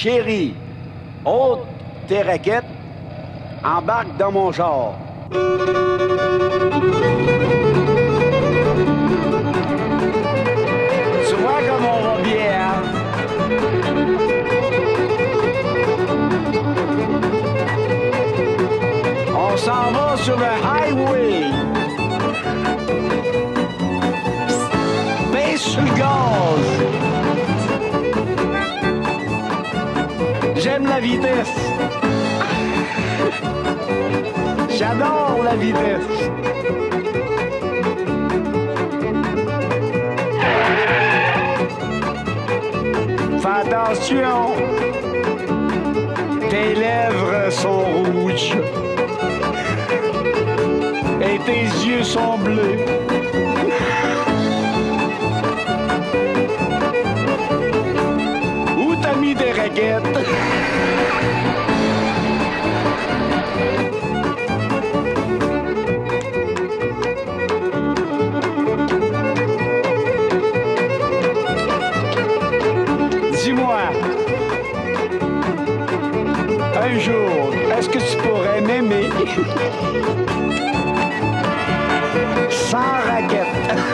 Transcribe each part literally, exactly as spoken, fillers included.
Chérie, ôte tes raquettes, embarque dans mon char. Tu vois comme on va bien, hein? On s'en va sur le highway. Pisse sur le gaz. J'aime la vitesse. J'adore la vitesse. Fais attention. Tes lèvres sont rouges. Et tes yeux sont bleus. Où t'as mis tes raquettes? Dis-moi, un jour, est-ce que tu pourrais m'aimer sans raquette?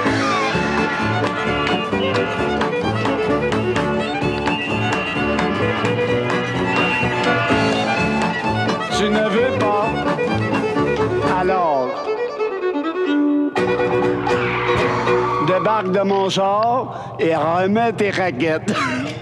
Tu ne veux pas? Alors, débarque de mon char et remets tes raquettes.